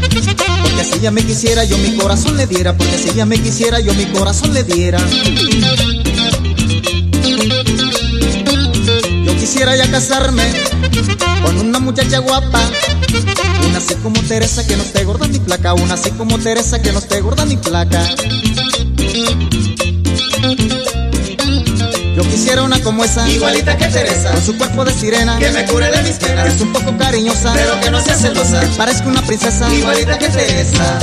Porque si ella me quisiera yo mi corazón le diera. Porque si ella me quisiera yo mi corazón le diera. Yo quisiera ya casarme con una muchacha guapa, una así como Teresa que no esté gorda ni flaca. Una así como Teresa que no esté gorda ni flaca. Yo quisiera una como esa, igualita que Teresa, con su cuerpo de sirena, que me cure de mis penas, que es un poco cariñosa, pero que no sea celosa, que parezca una princesa, igualita que Teresa.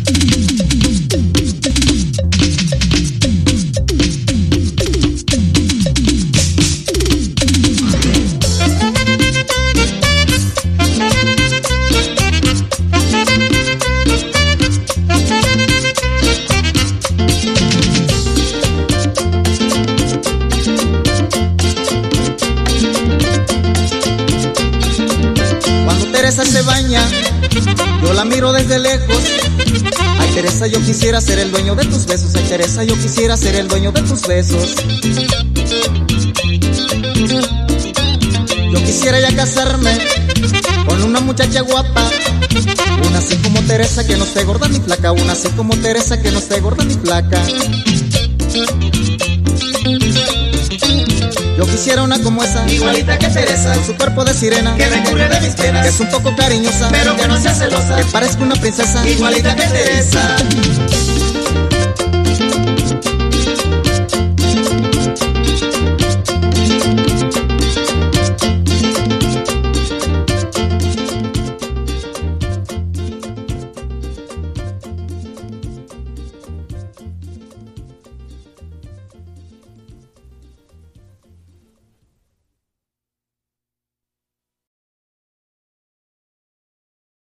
Teresa se baña, yo la miro desde lejos. Ay Teresa, yo quisiera ser el dueño de tus besos. Ay Teresa, yo quisiera ser el dueño de tus besos. Yo quisiera ya casarme con una muchacha guapa, una así como Teresa que no esté gorda ni flaca. Una así como Teresa que no esté gorda ni flaca. Yo quisiera una como esa, igualita que Teresa, con su cuerpo de sirena, que me cure de mis penas, que es un poco cariñosa, pero que no sea celosa, que parezca una princesa, igualita que Teresa.